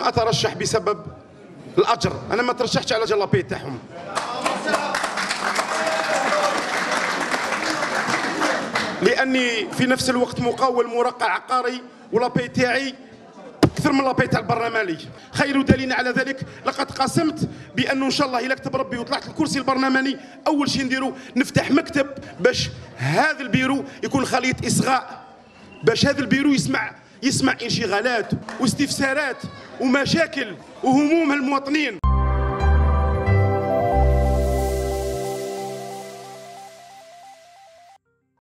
أترشح بسبب الأجر، أنا ما ترشحتش على جال لاباي تاعهم. لأني في نفس الوقت مقاول مرقع عقاري، ولاباي تاعي أكثر من لاباي تاع البرلماني. خير دليل على ذلك لقد قسمت بأنه إن شاء الله إلا كتب ربي وطلعت الكرسي البرلماني أول شيء نديرو نفتح مكتب باش هذا البيرو يكون خليط إصغاء، باش هذا البيرو يسمع انشغالات واستفسارات ومشاكل وهموم المواطنين.